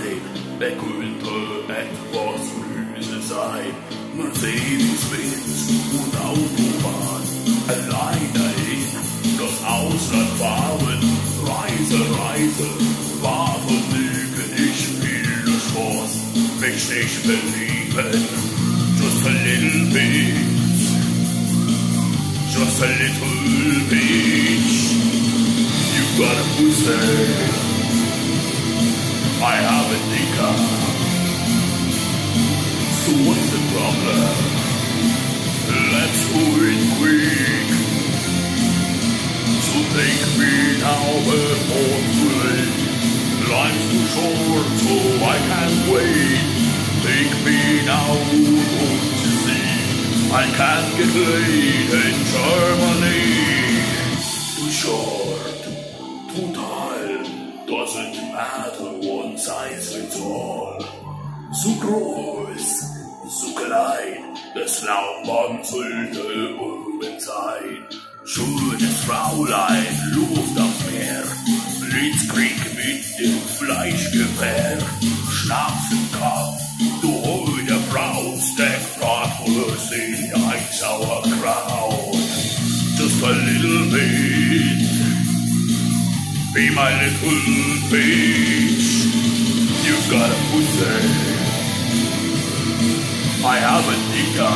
Zeit, wer könnte etwas böse sein? Mercedes-Benz und Autobahn, allein dahin, das Ausland fahren, Reise, war Vergnügen, ich will Spaß, mich nicht verlieben, just a little bit, just a little bit, you've got a pussy. I have a nigga. So what's the problem? Let's do it quick. So take me now before too late. Life's too short, so I can't wait. Take me now, won't you see? I can't get laid in Germany. Too short, too tight. Doesn't matter, one size fits all. So groß, so klein, das Laubmann füllte Urwenzeit. Schönes Fraulein, Luft am Meer, Blitzkrieg mit dem Fleischgewehr. Schnaps im Kopf, du heute brauchst, der Bratwurst in ein Sauerkraut. Just a little bit. Be my little bitch. You've got a pussy. I have a nigga.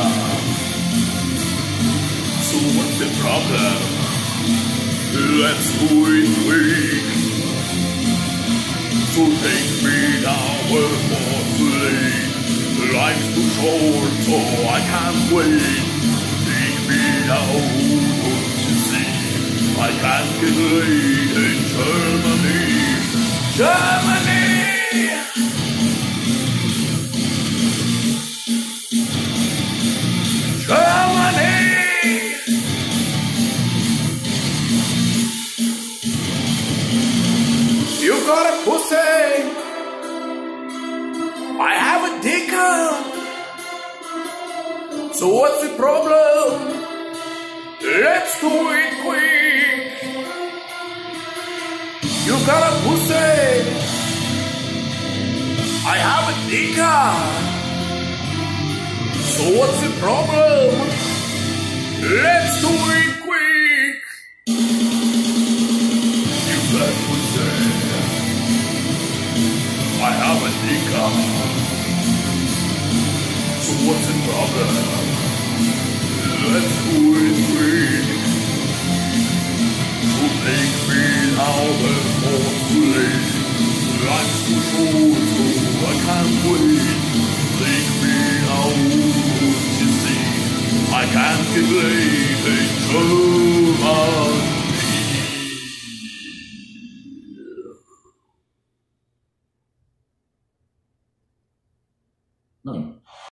So what's the problem? Let's do it quick. So take me now before too late. Life's too short, so I can't wait. Take me now, won't you see? I can't get laid in Germany. Germany! Germany! You got a pussy. I have a dicker. So what's the problem? Let's do it quick. You got a pussy. I have a dicker. So what's the problem? Let's do it quick. You got a pussy. I have a dicker. So what's the problem? Let's do it quick. So take me now before too late. Life's too short, so I can't wait. Take me now, won't you see? I can't get laid in Germany. No.